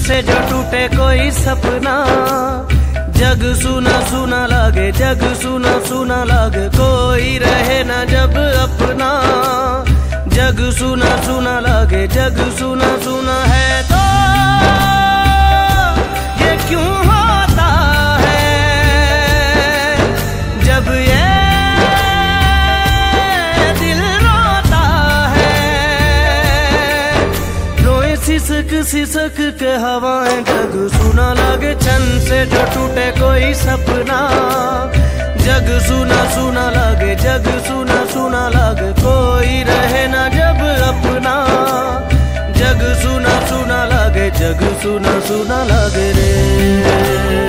से जो टूटे कोई सपना। जग सुना सुना लागे, जग सुना सुना लागे, कोई रहे ना जब अपना। जग सुना सुना लागे, जग सुना सुना है तो ये क्यों होता है जब ये दिल रोता है। रोए सिसक सिसक के हवाएं, जग सुना लागे, छन से जो टूटे कोई सपना। जग सुना सुना लागे, जग सुना सुना लागे, कोई रहे ना जब अपना। जग सुना सुना लागे, जग सुना सुना लागे रे।